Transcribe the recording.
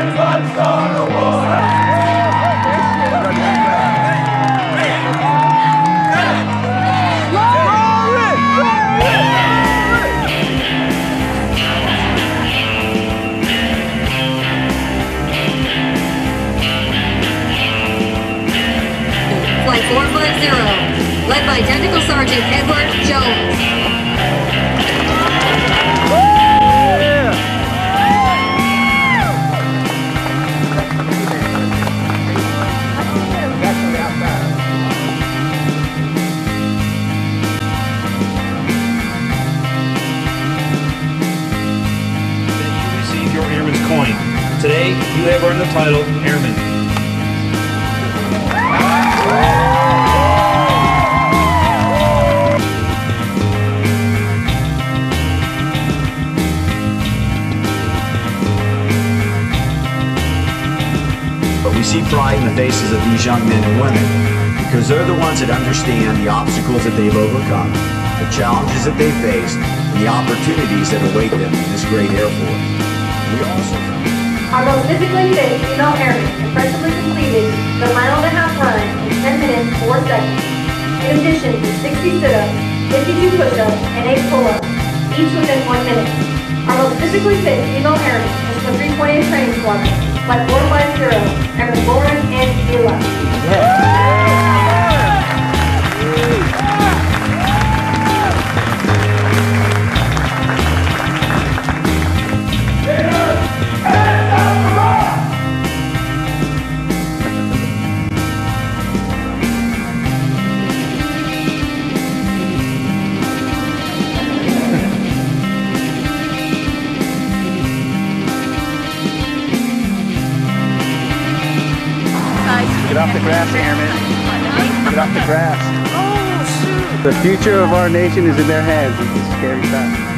Flight 450, led by Technical Sergeant Edward Jones. You receive your Airman's coin. Today, you have earned the title Airman. We see pride in the faces of these young men and women because they're the ones that understand the obstacles that they've overcome, the challenges that they faced, and the opportunities that await them in this great Air Force. We also... Our most physically fit female airman impressively completed the mile and a half run in 10 minutes 4 seconds, in addition to 60 sit-ups, 52 push-ups, and 8 pull-ups, each within 1 minute. Our most physically fit female airman is the 3.8 training squadron, Flight 450, Airman Lauren and Gila. Get off the grass, Airman. Get off the grass. The future of our nation is in their hands. It's a scary time.